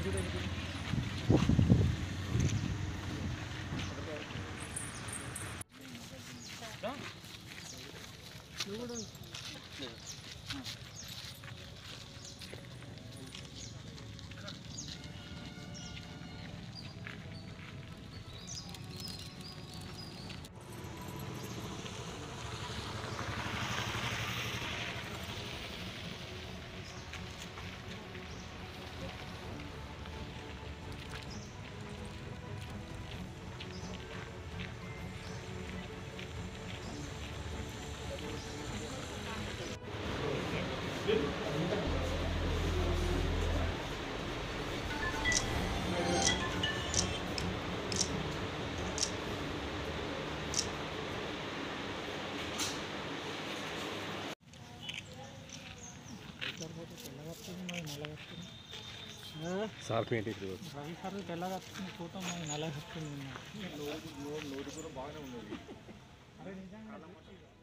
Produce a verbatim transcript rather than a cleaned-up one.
Sir paint Ravi sir తెల్లగా వస్తుంది photo నల్లగా వస్తుంది. నోరు కూడా బాగానే ఉన్నది. అదే నిజంగా